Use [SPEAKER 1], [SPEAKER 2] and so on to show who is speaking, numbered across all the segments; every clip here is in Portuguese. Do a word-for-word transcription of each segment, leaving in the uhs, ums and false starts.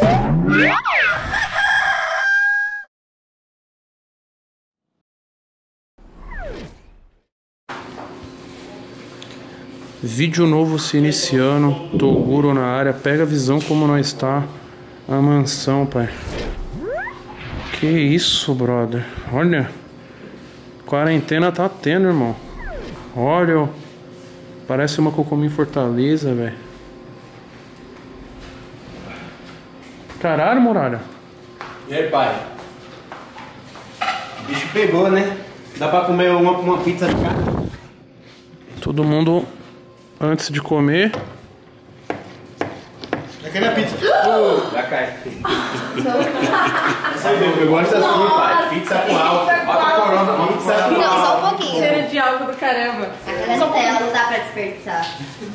[SPEAKER 1] Vídeo novo se iniciando. Toguro na área. Pega a visão como nós está. A mansão, pai. Que isso, brother. Olha. Quarentena tá tendo, irmão. Olha. Parece uma Cocomia em Fortaleza, velho. Caralho, Muralha.
[SPEAKER 2] E aí, pai? O bicho pegou, né? Dá pra comer uma, uma pizza de carne?
[SPEAKER 1] Todo mundo, antes de comer...
[SPEAKER 2] Já queria pizza. Uh, já cai. Eu gosto assim, pai. Pizza com álcool. Bota corona, pizza.
[SPEAKER 3] Não, só um pouquinho.
[SPEAKER 4] Cheiro de álcool do caramba.
[SPEAKER 3] Aquela Nutella não dá pra desperdiçar.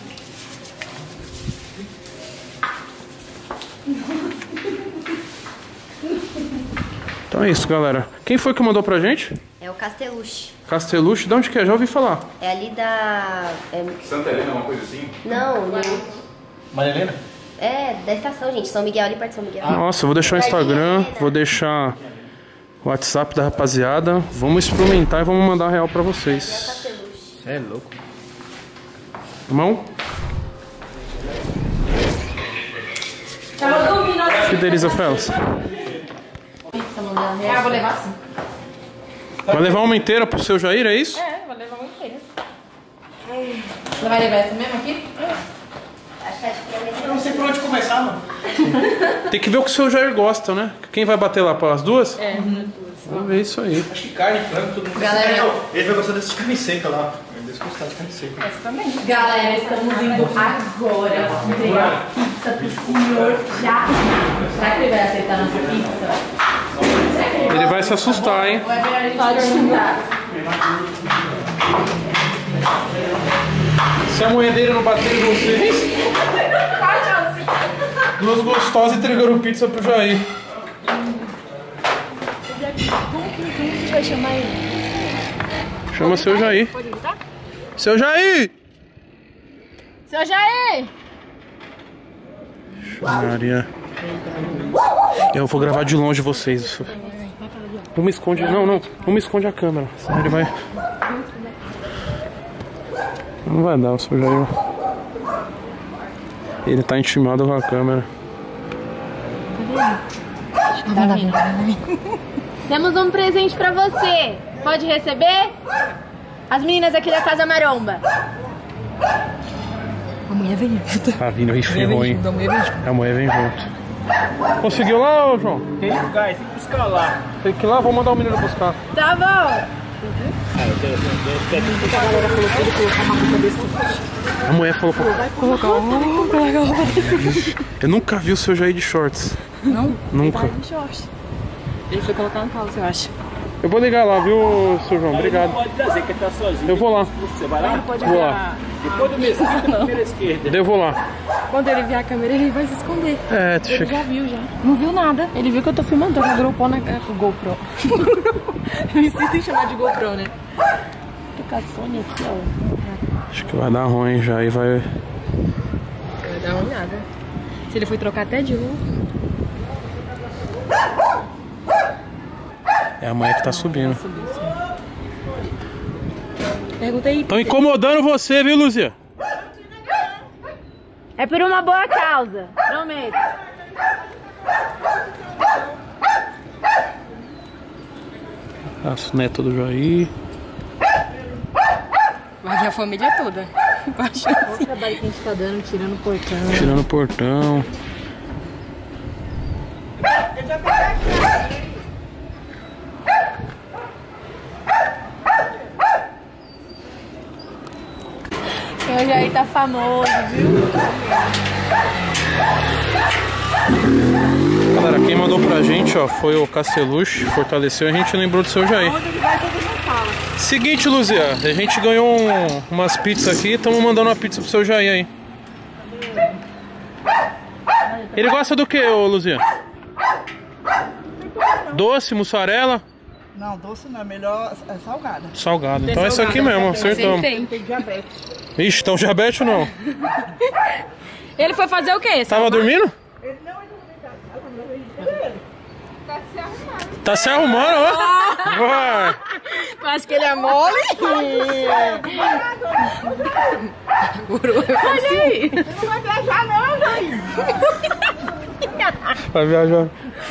[SPEAKER 1] Então é isso, galera. Quem foi que mandou pra gente?
[SPEAKER 3] É o Casteluche.
[SPEAKER 1] Casteluche? De onde que é? Já ouvi falar.
[SPEAKER 3] É ali da... É...
[SPEAKER 5] Santa Helena, uma coisa assim?
[SPEAKER 3] Não, não.
[SPEAKER 2] Maria Helena?
[SPEAKER 3] É, da estação, gente. São Miguel, ali perto de São Miguel.
[SPEAKER 1] Nossa, eu vou deixar o Instagram, vou deixar o WhatsApp da rapaziada. Vamos experimentar e vamos mandar real pra vocês.
[SPEAKER 2] É louco.
[SPEAKER 1] Irmão?
[SPEAKER 4] Tava dormindo aqui.
[SPEAKER 1] Que delícia, Felas.
[SPEAKER 4] Ah, vou levar sim.
[SPEAKER 1] Vai levar uma inteira pro seu Jair, é isso?
[SPEAKER 4] É, vou levar uma inteira. Você vai levar essa mesmo aqui?
[SPEAKER 3] Acho que é de
[SPEAKER 2] Eu não sei por onde começar, mano.
[SPEAKER 1] Tem que ver o que o seu Jair gosta, né? Quem vai bater lá para as duas?
[SPEAKER 4] É,
[SPEAKER 1] Vamos ver isso aí.
[SPEAKER 2] Acho que carne, frango, todo mundo.
[SPEAKER 4] Galera,
[SPEAKER 2] Ele vai gostar dessas carne seca lá. Ele deve gostar de carne seca.
[SPEAKER 4] essa também. Galera, estamos indo agora entregar pizza pro senhor já. Será que ele vai aceitar nossa pizza?
[SPEAKER 1] Ele vai se assustar, hein?
[SPEAKER 4] Ou é melhor a gente perguntar?
[SPEAKER 1] Se a moedeira não bater em vocês, duas gostosas entregando pizza pro Jair.
[SPEAKER 4] Como que a gente vai chamar ele?
[SPEAKER 1] Chama seu Jair.
[SPEAKER 4] Pode gritar?
[SPEAKER 1] Seu Jair!
[SPEAKER 4] Seu Jair!
[SPEAKER 1] Maria. Eu vou gravar de longe vocês. Não me esconde, não, não. Não me esconde a câmera. Senão ele vai. Não vai dar o seu Jair. Ele tá intimado com a câmera.
[SPEAKER 4] Temos um presente pra você. Pode receber? As meninas aqui da Casa Maromba.
[SPEAKER 6] A mulher vem junto.
[SPEAKER 1] Tá vindo aí, ferrou, hein?
[SPEAKER 6] A mulher vem junto.
[SPEAKER 1] A mulher vem junto. Conseguiu lá, ô João?
[SPEAKER 2] Tem que buscar, tem que buscar lá.
[SPEAKER 1] Tem que ir lá, vou mandar o menino buscar.
[SPEAKER 4] Tá bom.
[SPEAKER 1] A mulher falou pra...
[SPEAKER 6] Vai colocar um. Colocar um.
[SPEAKER 1] Eu nunca vi o seu Jair de shorts.
[SPEAKER 6] Não?
[SPEAKER 1] Nunca.
[SPEAKER 6] Ele tá de short. Ele foi colocar um calço, eu acho.
[SPEAKER 1] Eu vou ligar lá, viu, seu João? Obrigado.
[SPEAKER 2] Pode trazer, que ele tá sozinho.
[SPEAKER 1] Eu vou lá.
[SPEAKER 2] Você vai lá?
[SPEAKER 6] Pode
[SPEAKER 1] Vou
[SPEAKER 6] ver
[SPEAKER 1] lá.
[SPEAKER 6] a...
[SPEAKER 2] Depois do mesmo, primeira esquerda.
[SPEAKER 1] Eu vou lá.
[SPEAKER 6] Quando ele ver a câmera, ele vai se esconder.
[SPEAKER 1] É,
[SPEAKER 6] Ele
[SPEAKER 1] deixa
[SPEAKER 6] já viu, já. Não viu nada. Ele viu que eu tô filmando, tô com a GoPro na... com GoPro. Eu insisto em chamar de GoPro, né? Tô com a Sony aqui, ó.
[SPEAKER 1] Acho que vai dar ruim já e vai...
[SPEAKER 6] Vai dar uma olhada. Se ele foi trocar até de luz.
[SPEAKER 1] É a mãe que tá subindo.
[SPEAKER 6] Perguntei.
[SPEAKER 1] Estão incomodando você, viu, Luzia?
[SPEAKER 4] É por uma boa causa. Prometo.
[SPEAKER 1] As netas do Jair.
[SPEAKER 6] Vai vir a família toda. Com a chance.
[SPEAKER 4] Olha o trabalho que a gente tá dando, tirando o portão.
[SPEAKER 1] Tirando o portão.
[SPEAKER 4] O Jair tá famoso, viu?
[SPEAKER 1] Galera, quem mandou pra gente, ó, foi o Casteluche, fortaleceu e a gente lembrou do seu Jair. Seguinte, Luzia, a gente ganhou um, umas pizzas aqui, estamos mandando uma pizza pro seu Jair aí. Ele gosta do que, ô Luzia? Doce, mussarela?
[SPEAKER 7] Não, doce não, é melhor é salgada.
[SPEAKER 1] Salgado. Então é isso aqui mesmo, acertamos.
[SPEAKER 6] Tem.
[SPEAKER 7] Tem diabetes.
[SPEAKER 1] Ixi, então diabetes ou não?
[SPEAKER 6] Ele foi fazer o quê?
[SPEAKER 1] Tava dormindo?
[SPEAKER 7] Ele não, ele não
[SPEAKER 1] Tá se arrumando, ó. Vai.
[SPEAKER 6] Tu acha que ele é mole? Olha aí.
[SPEAKER 7] Não vai viajar não, Jair.
[SPEAKER 1] Vai viajar.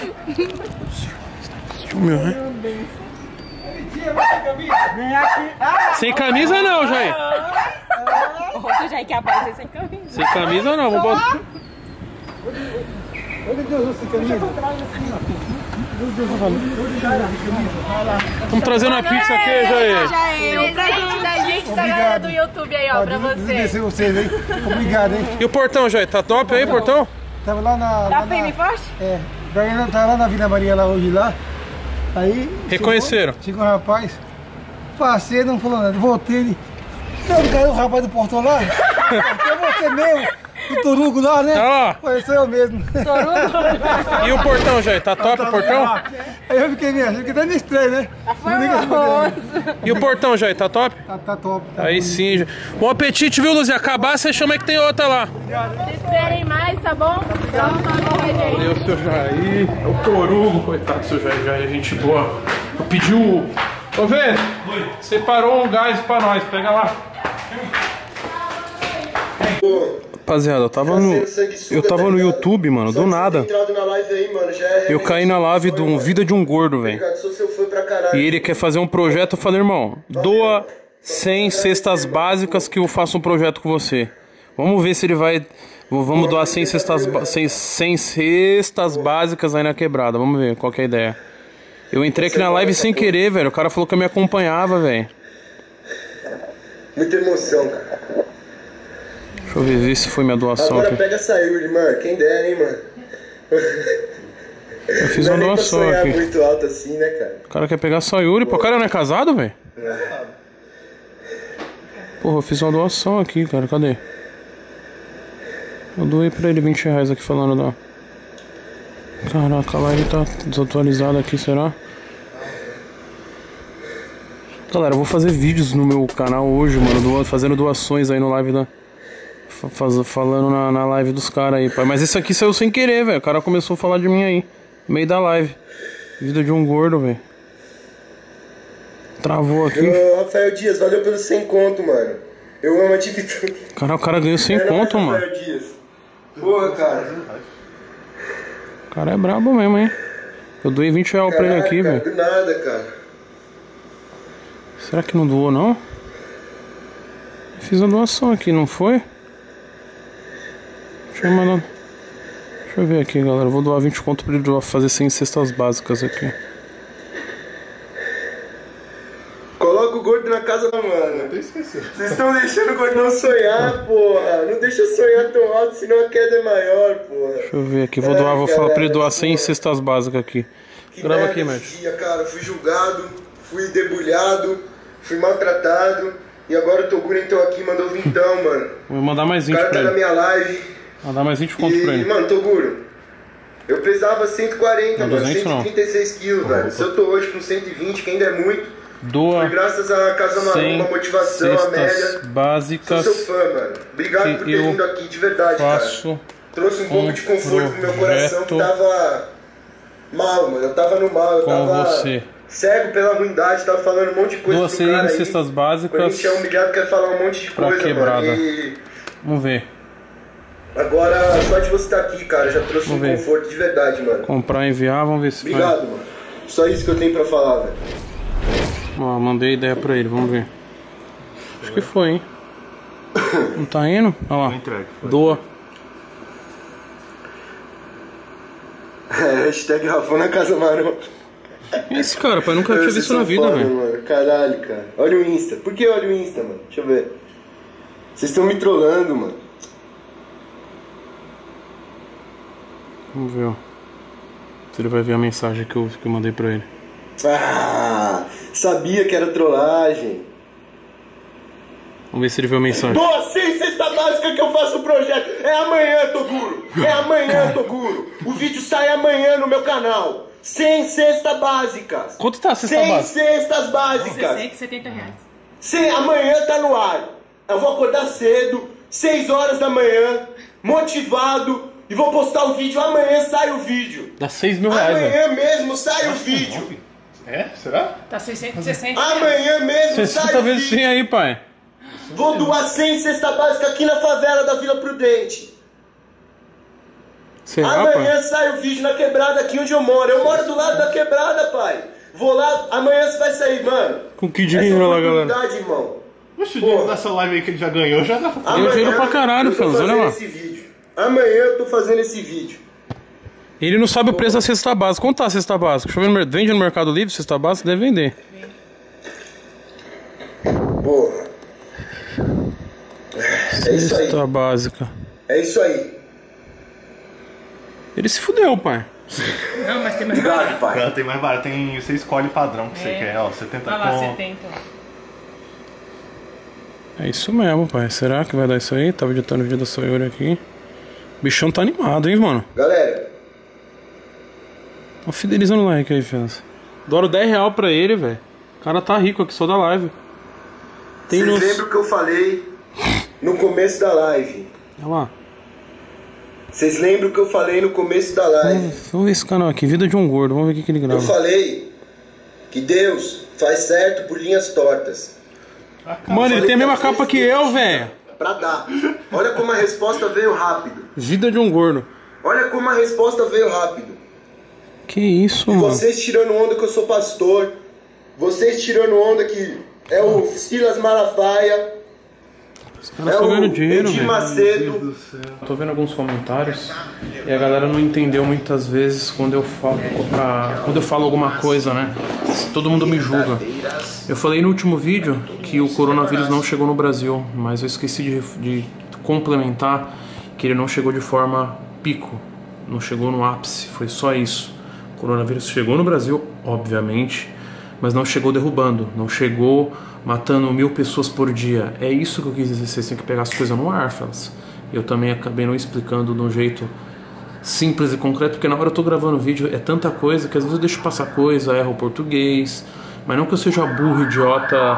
[SPEAKER 1] Meu, né?
[SPEAKER 7] Vem aqui. Ah,
[SPEAKER 1] Sem camisa não, Jair.
[SPEAKER 6] Você já quer aparecer sem camisa.
[SPEAKER 1] Sem camisa não, vou botar.
[SPEAKER 7] Meu Deus, você camisa.
[SPEAKER 1] Vamos trazer uma pizza aqui, Jair.
[SPEAKER 6] Jair, um presente da gente, da galera do YouTube aí, ó, pra você.
[SPEAKER 7] vocês, hein? Obrigado, hein?
[SPEAKER 1] E o portão, Jair? Tá top aí, portão?
[SPEAKER 7] Tava lá na...
[SPEAKER 6] Tá firme e forte?
[SPEAKER 7] É. Tava lá na Vila Maria, lá hoje, lá. Aí...
[SPEAKER 1] Reconheceram?
[SPEAKER 7] Chegou, chegou um rapaz. Passei, não falou nada. Voltei, ele... Não, cara, o rapaz do portão lá. É você mesmo. O Torugo lá, né?
[SPEAKER 1] Ah.
[SPEAKER 7] Foi sou eu mesmo.
[SPEAKER 6] Torugo?
[SPEAKER 1] E o portão, Jair? Tá top o portão?
[SPEAKER 7] Aí eu fiquei meio, fiquei até meio estranho, né?
[SPEAKER 1] E o portão, Jair? Tá top?
[SPEAKER 7] Tá, tá top. Tá
[SPEAKER 1] Aí
[SPEAKER 7] bom.
[SPEAKER 1] sim. Jair. Bom apetite, viu, Luz? E acabar, você chama que tem outra lá.
[SPEAKER 6] Se esperem mais, tá bom? Pronto, tá gente.
[SPEAKER 1] Valeu, seu Jair. É o Torugo, coitado do seu Jair. Jair, gente boa. Eu pedi o... Ô, Vê, separou um gás pra nós. Pega lá. Rapaziada, eu tava no, eu tava no YouTube, mano, do nada. Eu caí na live do Vida de um Gordo, velho. E ele quer fazer um projeto. Eu falei, irmão, doa cem cestas básicas que eu faço um projeto com você. Vamos ver se ele vai... Vamos doar cem cestas, cem, cem cestas básicas aí na quebrada. Vamos ver qual que é a ideia. Eu entrei aqui na live sem querer, velho. O cara falou que me acompanhava, velho.
[SPEAKER 5] Muita emoção, cara.
[SPEAKER 1] Deixa eu ver, ver se foi minha doação
[SPEAKER 5] Agora
[SPEAKER 1] aqui.
[SPEAKER 5] pega essa Yuri, mano. Quem dera, hein, mano.
[SPEAKER 1] Eu fiz
[SPEAKER 5] Não
[SPEAKER 1] uma
[SPEAKER 5] é nem pra
[SPEAKER 1] doação
[SPEAKER 5] sonhar
[SPEAKER 1] aqui.
[SPEAKER 5] muito alto assim, né, cara?
[SPEAKER 1] O cara quer pegar só Yuri. Pô, o cara não é casado, velho? Porra, eu fiz uma doação aqui, cara. Cadê? Eu doei pra ele vinte reais aqui falando da... Caraca, a live tá desatualizada aqui, será? Galera, eu vou fazer vídeos no meu canal hoje, mano, do, fazendo doações aí no live da... Faz, falando na, na live dos caras aí, pai. Mas esse aqui saiu sem querer, velho. O cara começou a falar de mim aí, no meio da live. Vida de um gordo, velho. Travou aqui.
[SPEAKER 5] Ô, Rafael Dias, valeu pelo cem conto, mano. Eu amo a atitude.
[SPEAKER 1] Cara, o cara ganhou cem conto, mano.
[SPEAKER 5] Rafael Dias. Porra, cara.
[SPEAKER 1] O cara é brabo mesmo, hein. Eu doei vinte reais pra ele aqui, velho.
[SPEAKER 5] Do nada, cara.
[SPEAKER 1] Será que não doou, não? Eu fiz a doação aqui, não foi? Deixa eu mandar... Deixa eu ver aqui, galera. Eu vou doar vinte conto pra ele doar, fazer cem cestas básicas aqui.
[SPEAKER 5] Coloca o gordo na casa da mano. Vocês estão deixando o gordão sonhar, porra. Não deixa sonhar tão alto, senão a queda é maior, porra.
[SPEAKER 1] Deixa eu ver aqui. Vou doar, vou falar pra ele doar cem cestas básicas aqui.
[SPEAKER 5] Que
[SPEAKER 1] Grava
[SPEAKER 5] merda
[SPEAKER 1] aqui,
[SPEAKER 5] esse
[SPEAKER 1] médico.
[SPEAKER 5] dia, cara. Fui julgado, fui debulhado, fui maltratado. E agora o Toguro entrou aqui e mandou vintão, mano.
[SPEAKER 1] Vou mandar mais
[SPEAKER 5] O
[SPEAKER 1] vinte
[SPEAKER 5] cara
[SPEAKER 1] pra
[SPEAKER 5] tá na
[SPEAKER 1] ele.
[SPEAKER 5] minha live.
[SPEAKER 1] Mandar mais vinte conto
[SPEAKER 5] E,
[SPEAKER 1] pra ele.
[SPEAKER 5] mano, Toguro, eu pesava cento e quarenta,
[SPEAKER 1] Não,
[SPEAKER 5] mano,
[SPEAKER 1] duzentos
[SPEAKER 5] cento e trinta e seis quilos, velho. Se eu tô hoje com cento e vinte, que ainda é muito,
[SPEAKER 1] Doa
[SPEAKER 5] foi graças à Casa Maromba, motivação, a
[SPEAKER 1] cestas
[SPEAKER 5] Amélia. Sou
[SPEAKER 1] básicas
[SPEAKER 5] seu fã, mano. Obrigado
[SPEAKER 1] que
[SPEAKER 5] por ter
[SPEAKER 1] eu
[SPEAKER 5] vindo aqui, de verdade,
[SPEAKER 1] faço
[SPEAKER 5] cara. Trouxe um pouco
[SPEAKER 1] um
[SPEAKER 5] de conforto pro meu coração que
[SPEAKER 1] projeto
[SPEAKER 5] tava mal, mano. Eu tava no mal, eu
[SPEAKER 1] com
[SPEAKER 5] tava
[SPEAKER 1] você.
[SPEAKER 5] cego pela ruindade, tava falando um monte de coisa
[SPEAKER 1] Doa
[SPEAKER 5] pro
[SPEAKER 1] cem
[SPEAKER 5] cara aí.
[SPEAKER 1] cestas
[SPEAKER 5] Quando a
[SPEAKER 1] básicas
[SPEAKER 5] gente é humilhado, quer falar um monte de
[SPEAKER 1] pra
[SPEAKER 5] coisa,
[SPEAKER 1] quebrada.
[SPEAKER 5] mano. E
[SPEAKER 1] Vamos ver.
[SPEAKER 5] agora, só de você estar aqui, cara, já trouxe
[SPEAKER 1] Vamos
[SPEAKER 5] um
[SPEAKER 1] ver.
[SPEAKER 5] conforto de verdade, mano.
[SPEAKER 1] Comprar, enviar, vamos ver se
[SPEAKER 5] Obrigado, mano. Só isso que eu tenho pra falar, velho.
[SPEAKER 1] vai. Ó, mandei ideia pra ele, vamos ver. Acho que foi, hein. Não tá indo? Olha lá. Doa.
[SPEAKER 5] É, hashtag Rafa na Casa Maromba.
[SPEAKER 1] Esse cara, pai, nunca tinha
[SPEAKER 5] Vocês
[SPEAKER 1] visto na
[SPEAKER 5] são
[SPEAKER 1] vida,
[SPEAKER 5] foda,
[SPEAKER 1] velho.
[SPEAKER 5] mano. Caralho, cara. Olha o Insta. Por que olha o Insta, mano? Deixa eu ver. Vocês estão me trollando, mano.
[SPEAKER 1] Vamos ver, ó. Se ele vai ver a mensagem que eu, que eu mandei pra ele.
[SPEAKER 5] Ah, sabia que era trollagem.
[SPEAKER 1] Vamos ver se ele viu a mensagem.
[SPEAKER 5] Doa cem cesta básica que eu faço o projeto. É amanhã, Toguro. É amanhã, Toguro. O vídeo sai amanhã no meu canal. cem cestas básicas.
[SPEAKER 1] Quanto tá a cesta
[SPEAKER 5] cem
[SPEAKER 1] básica?
[SPEAKER 5] cestas básicas.
[SPEAKER 6] sessenta e setenta reais.
[SPEAKER 5] cem, amanhã tá no ar. Eu vou acordar cedo, seis horas da manhã, motivado, E vou postar o vídeo, amanhã sai o vídeo.
[SPEAKER 1] Dá seis mil reais, velho.
[SPEAKER 5] Amanhã mesmo sai o vídeo.
[SPEAKER 2] É? Será?
[SPEAKER 6] Tá seiscentos e sessenta.
[SPEAKER 5] Amanhã mesmo sai
[SPEAKER 1] sessenta
[SPEAKER 5] o
[SPEAKER 1] vezes
[SPEAKER 5] vídeo.
[SPEAKER 1] cem aí, pai.
[SPEAKER 5] Vou doar cem cesta básica aqui na favela da Vila Prudente.
[SPEAKER 1] Será,
[SPEAKER 5] Amanhã
[SPEAKER 1] pai?
[SPEAKER 5] sai o vídeo na quebrada aqui onde eu moro. Eu moro do lado da quebrada, pai. Vou lá, amanhã você vai sair, mano.
[SPEAKER 1] Com que dinheiro lá, galera?
[SPEAKER 5] Oportunidade, irmão.
[SPEAKER 2] Oxe, o dinheiro dessa live aí que ele já ganhou, já dá pra
[SPEAKER 1] Deu dinheiro pra caralho,
[SPEAKER 5] eu tô
[SPEAKER 1] Franz, olha
[SPEAKER 5] fazendo
[SPEAKER 1] lá.
[SPEAKER 5] esse vídeo. Amanhã eu tô fazendo esse vídeo.
[SPEAKER 1] Ele não sabe o preço da cesta básica. Quanto tá a cesta básica? Deixa eu ver no mer- Vende no Mercado Livre, cesta básica? Deve vender.
[SPEAKER 5] Porra. É isso aí.
[SPEAKER 1] Cesta básica.
[SPEAKER 5] É isso aí.
[SPEAKER 1] Ele se fudeu, pai.
[SPEAKER 6] Não, mas tem mais
[SPEAKER 5] Obrigado,
[SPEAKER 6] barato.
[SPEAKER 5] pai.
[SPEAKER 2] Ela tem mais barato, tem, você escolhe o padrão que você
[SPEAKER 6] É.
[SPEAKER 2] quer, ó, setenta
[SPEAKER 6] Ah lá,
[SPEAKER 2] com...
[SPEAKER 6] setenta.
[SPEAKER 1] É isso mesmo, pai. Será que vai dar isso aí? Tava editando o vídeo da Sayori aqui. O bichão tá animado, hein, mano?
[SPEAKER 5] Galera,
[SPEAKER 1] Tô fidelizando o like aí, Franz. Douro dez reais pra ele, velho. O cara tá rico aqui só da live. Tem
[SPEAKER 5] vocês
[SPEAKER 1] nos...
[SPEAKER 5] lembram que eu falei no começo da live?
[SPEAKER 1] Olha lá.
[SPEAKER 5] Vocês lembram que eu falei no começo da live?
[SPEAKER 1] Vamos vamos ver esse canal aqui. Vida de um gordo. Vamos ver o que, que ele
[SPEAKER 5] Eu
[SPEAKER 1] grava.
[SPEAKER 5] falei que Deus faz certo por linhas tortas.
[SPEAKER 1] Mano, ele tem a mesma capa que eu, velho.
[SPEAKER 5] Pra dar. Olha como a resposta veio rápido.
[SPEAKER 1] Vida de um gordo.
[SPEAKER 5] Olha como a resposta veio rápido.
[SPEAKER 1] Que isso,
[SPEAKER 5] E
[SPEAKER 1] mano.
[SPEAKER 5] vocês tirando onda que eu sou pastor. Vocês tirando onda que é o Silas Malafaia.
[SPEAKER 1] Os caras
[SPEAKER 5] É
[SPEAKER 1] estão
[SPEAKER 5] o
[SPEAKER 1] ganhando dinheiro,
[SPEAKER 5] Edir
[SPEAKER 1] velho.
[SPEAKER 5] Macedo.
[SPEAKER 1] Tô vendo alguns comentários e a galera não entendeu muitas vezes quando eu falo, ah, quando eu falo alguma coisa, né? Todo mundo me julga. Eu falei no último vídeo que o coronavírus não chegou no Brasil, mas eu esqueci de, de complementar que ele não chegou de forma pico, não chegou no ápice, foi só isso. O coronavírus chegou no Brasil, obviamente, mas não chegou derrubando, não chegou matando mil pessoas por dia. É isso que eu quis dizer, vocês têm que pegar as coisas no ar, fellas. Eu também acabei não explicando de um jeito simples e concreto, porque na hora eu tô gravando vídeo é tanta coisa que às vezes eu deixo passar coisa, erro o português, mas não que eu seja burro, idiota,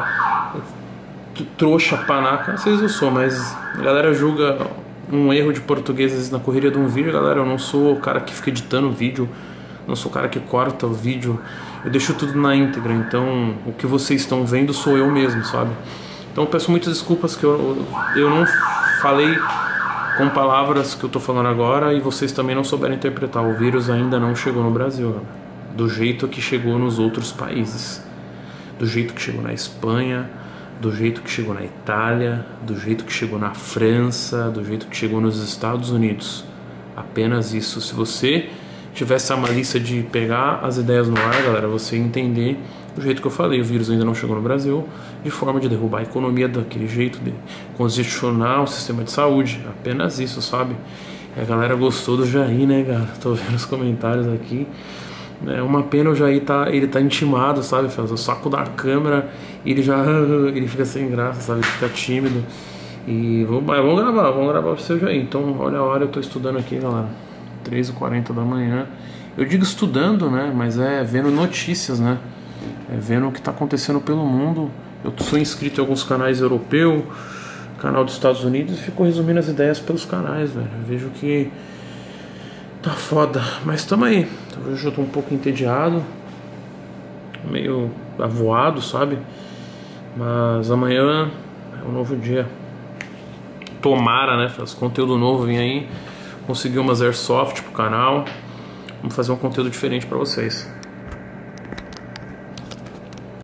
[SPEAKER 1] trouxa, panaca, às vezes eu sou, mas a galera julga um erro de português às vezes na correria de um vídeo. Galera, eu não sou o cara que fica editando o vídeo, não sou o cara que corta o vídeo, eu deixo tudo na íntegra, então o que vocês estão vendo sou eu mesmo, sabe? Então eu peço muitas desculpas que eu, eu não falei com palavras que eu tô falando agora e vocês também não souberam interpretar. O vírus ainda não chegou no Brasil, galera, do jeito que chegou nos outros países, do jeito que chegou na Espanha, do jeito que chegou na Itália, do jeito que chegou na França, do jeito que chegou nos Estados Unidos. Apenas isso. Se você tivesse a malícia de pegar as ideias no ar, galera, você entender do jeito que eu falei, o vírus ainda não chegou no Brasil, de forma de derrubar a economia daquele jeito, de congestionar o sistema de saúde, apenas isso, sabe? E a galera gostou do Jair, né, cara? Tô vendo os comentários aqui. É uma pena o Jair tá, ele tá intimado, sabe? Faz o saco da câmera e ele já ele fica sem graça, sabe? Ele fica tímido. E vamos, vamos gravar, vamos gravar pro seu Jair. Então, olha a hora, eu tô estudando aqui, galera. três e quarenta da manhã. Eu digo estudando, né? Mas é vendo notícias, né? É vendo o que tá acontecendo pelo mundo. Eu sou inscrito em alguns canais europeus, canal dos Estados Unidos, e fico resumindo as ideias pelos canais, velho. Eu vejo que tá foda, mas tamo aí. Hoje eu tô um pouco entediado, meio avoado, sabe? Mas amanhã é um novo dia. Tomara, né? Faz conteúdo novo, vem aí. Consegui umas airsoft pro canal. Vamos fazer um conteúdo diferente pra vocês.